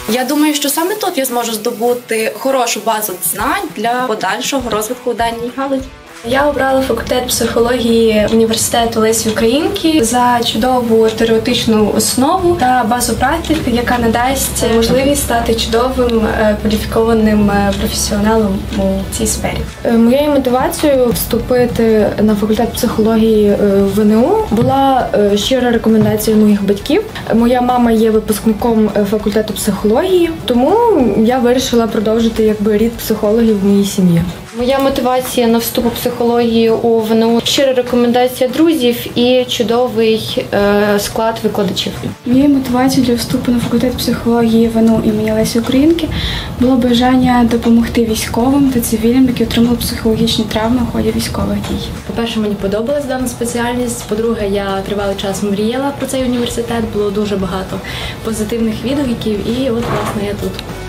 Я думаю, що саме тут я зможу здобути хорошу базу знань для подальшого розвитку у даній галузі. Я обрала факультет психології університету Лесі Українки за чудову теоретичну основу та базу практики, яка надасть можливість стати чудовим кваліфікованим професіоналом у цій сфері. Моєю мотивацією вступити на факультет психології в ВНУ була щира рекомендація моїх батьків. Моя мама є випускником факультету психології, тому я вирішила продовжити рід психологів в моїй сім'ї. Моя мотивація на вступ у психологію у ВНУ – щира рекомендація друзів і чудовий склад викладачів. Моєю мотивацією для вступу на факультет психології ВНУ імені Лесі Українки було бажання допомогти військовим та цивільним, які отримали психологічні травми у ході військових дій. По-перше, мені подобалась дана спеціальність. По-друге, я тривалий час мріяла про цей університет, було дуже багато позитивних відгуків і от, власне, я тут.